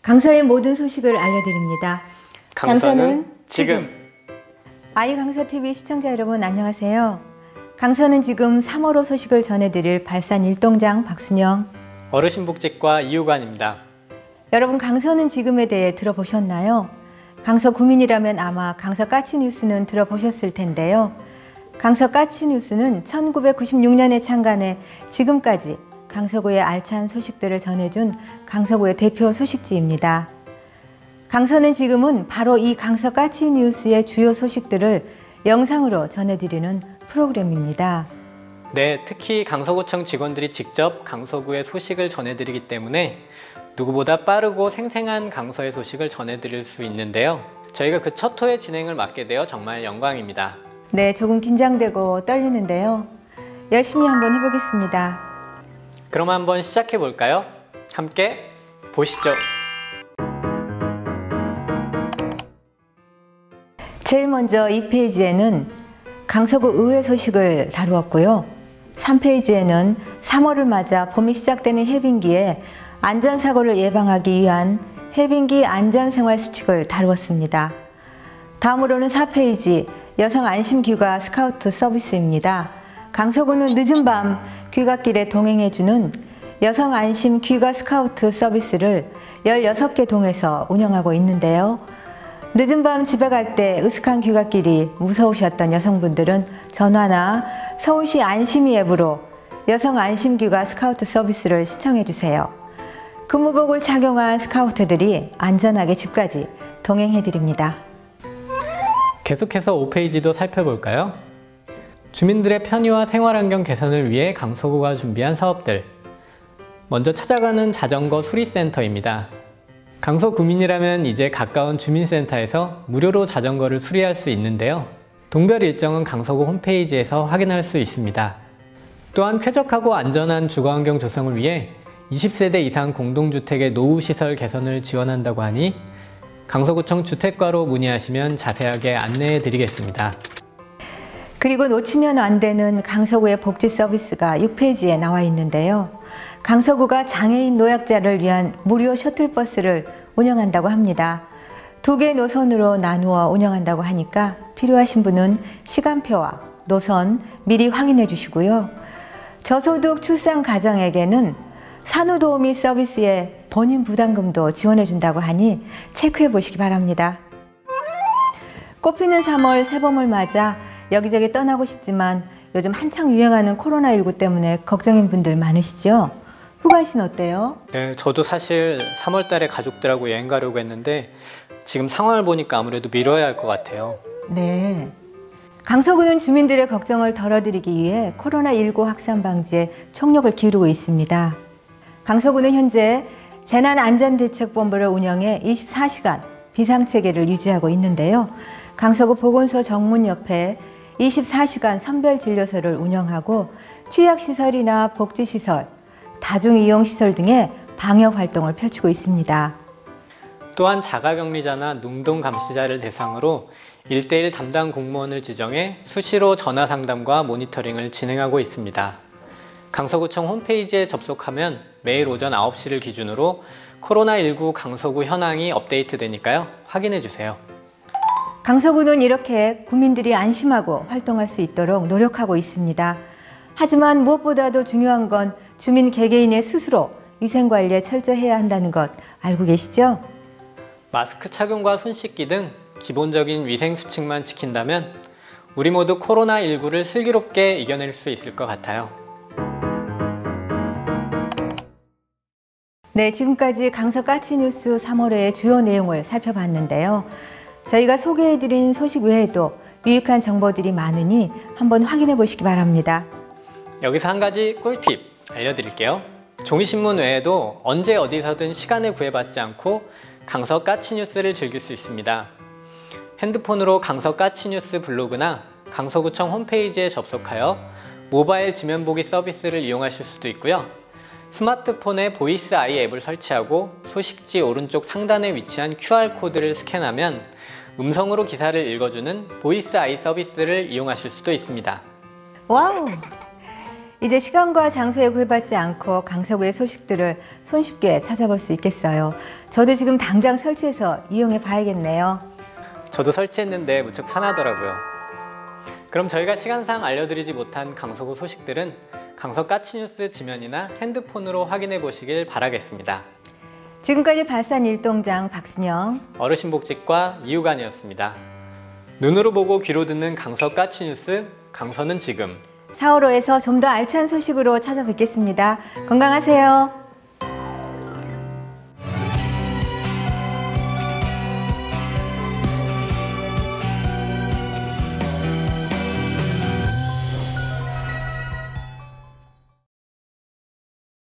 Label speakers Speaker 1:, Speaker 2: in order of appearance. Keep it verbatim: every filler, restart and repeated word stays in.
Speaker 1: 강서의 모든 소식을 알려드립니다.
Speaker 2: 강서는, 강서는 지금. 지금.
Speaker 1: 아이강서티비 시청자 여러분 안녕하세요. 강서는 지금 삼월호 소식을 전해드릴 발산 일동장 박순영,
Speaker 2: 어르신복지과 이우관입니다.
Speaker 1: 여러분, 강서는 지금에 대해 들어보셨나요? 강서 구민이라면 아마 강서 까치뉴스는 들어보셨을 텐데요. 강서 까치뉴스는 천구백구십육 년에 창간해 지금까지 강서구의 알찬 소식들을 전해준 강서구의 대표 소식지입니다. 강서는 지금은 바로 이 강서 까치뉴스의 주요 소식들을 영상으로 전해드리는 프로그램입니다.
Speaker 2: 네, 특히 강서구청 직원들이 직접 강서구의 소식을 전해드리기 때문에 누구보다 빠르고 생생한 강서의 소식을 전해드릴 수 있는데요. 저희가 그 첫 호의 진행을 맡게 되어 정말 영광입니다.
Speaker 1: 네, 조금 긴장되고 떨리는데요. 열심히 한번 해보겠습니다.
Speaker 2: 그럼 한번 시작해 볼까요? 함께 보시죠.
Speaker 1: 제일 먼저 이 페이지에는 강서구 의회 소식을 다루었고요. 삼 페이지에는 삼월을 맞아 봄이 시작되는 해빙기에 안전사고를 예방하기 위한 해빙기 안전생활수칙을 다루었습니다. 다음으로는 사 페이지 여성 안심귀가 스카우트 서비스입니다. 강서구는 늦은 밤 귀갓길에 동행해주는 여성 안심 귀가 스카우트 서비스를 열여섯 개 동에서 운영하고 있는데요. 늦은 밤 집에 갈 때 으슥한 귀갓길이 무서우셨던 여성분들은 전화나 서울시 안심이 앱으로 여성 안심 귀가 스카우트 서비스를 시청해주세요. 근무복을 착용한 스카우트들이 안전하게 집까지 동행해드립니다.
Speaker 2: 계속해서 오 페이지도 살펴볼까요? 주민들의 편의와 생활환경 개선을 위해 강서구가 준비한 사업들. 먼저 찾아가는 자전거 수리센터입니다. 강서 구민이라면 이제 가까운 주민센터에서 무료로 자전거를 수리할 수 있는데요. 동별 일정은 강서구 홈페이지에서 확인할 수 있습니다. 또한 쾌적하고 안전한 주거환경 조성을 위해 이십 세대 이상 공동주택의 노후시설 개선을 지원한다고 하니 강서구청 주택과로 문의하시면 자세하게 안내해 드리겠습니다.
Speaker 1: 그리고 놓치면 안 되는 강서구의 복지 서비스가 육 페이지에 나와 있는데요. 강서구가 장애인 노약자를 위한 무료 셔틀버스를 운영한다고 합니다. 두 개의 노선으로 나누어 운영한다고 하니까 필요하신 분은 시간표와 노선 미리 확인해 주시고요. 저소득 출산 가정에게는 산후도우미 서비스에 본인 부담금도 지원해 준다고 하니 체크해 보시기 바랍니다. 꽃피는 삼월 새봄을 맞아 여기저기 떠나고 싶지만 요즘 한창 유행하는 코로나 일구 때문에 걱정인 분들 많으시죠? 후관 씨는 어때요?
Speaker 2: 네, 저도 사실 삼월 달에 가족들하고 여행 가려고 했는데 지금 상황을 보니까 아무래도 미뤄야 할 것 같아요.
Speaker 1: 네. 강서구는 주민들의 걱정을 덜어드리기 위해 코로나 일구 확산 방지에 총력을 기울이고 있습니다. 강서구는 현재 재난안전대책본부를 운영해 이십사 시간 비상체계를 유지하고 있는데요. 강서구 보건소 정문 옆에 이십사 시간 선별진료소를 운영하고 취약시설이나 복지시설, 다중이용시설 등의 방역활동을 펼치고 있습니다.
Speaker 2: 또한 자가격리자나 능동감시자를 대상으로 일 대일 담당 공무원을 지정해 수시로 전화상담과 모니터링을 진행하고 있습니다. 강서구청 홈페이지에 접속하면 매일 오전 아홉 시를 기준으로 코로나 일구 강서구 현황이 업데이트되니까요. 확인해주세요.
Speaker 1: 강서구는 이렇게 구민들이 안심하고 활동할 수 있도록 노력하고 있습니다. 하지만 무엇보다도 중요한 건 주민 개개인의 스스로 위생관리에 철저해야 한다는 것 알고 계시죠?
Speaker 2: 마스크 착용과 손 씻기 등 기본적인 위생수칙만 지킨다면 우리 모두 코로나 일구를 슬기롭게 이겨낼 수 있을 것 같아요.
Speaker 1: 네, 지금까지 강서 까치뉴스 삼월호의 주요 내용을 살펴봤는데요. 저희가 소개해드린 소식 외에도 유익한 정보들이 많으니 한번 확인해 보시기 바랍니다.
Speaker 2: 여기서 한 가지 꿀팁 알려드릴게요. 종이신문 외에도 언제 어디서든 시간을 구애받지 않고 강서 까치뉴스를 즐길 수 있습니다. 핸드폰으로 강서 까치뉴스 블로그나 강서구청 홈페이지에 접속하여 모바일 지면보기 서비스를 이용하실 수도 있고요. 스마트폰에 보이스 아이 앱을 설치하고 소식지 오른쪽 상단에 위치한 큐알코드를 스캔하면 음성으로 기사를 읽어주는 보이스 아이 서비스를 이용하실 수도 있습니다.
Speaker 1: 와우! 이제 시간과 장소에 구애받지 않고 강서구의 소식들을 손쉽게 찾아볼 수 있겠어요. 저도 지금 당장 설치해서 이용해 봐야겠네요.
Speaker 2: 저도 설치했는데 무척 편하더라고요. 그럼 저희가 시간상 알려드리지 못한 강서구 소식들은 강서 까치뉴스 지면이나 핸드폰으로 확인해 보시길 바라겠습니다.
Speaker 1: 지금까지 발산 일동장 박순영,
Speaker 2: 어르신복지과 이유관이었습니다. 눈으로 보고 귀로 듣는 강서 까치뉴스, 강서는 지금.
Speaker 1: 사월호에서 좀 더 알찬 소식으로 찾아뵙겠습니다. 건강하세요.